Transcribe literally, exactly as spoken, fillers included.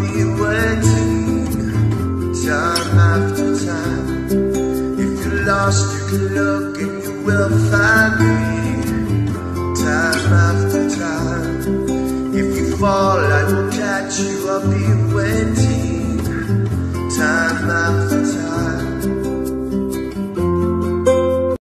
be waiting time after time. If you're lost, you can look and you will find me time after time. If you fall, I will catch you, I'll be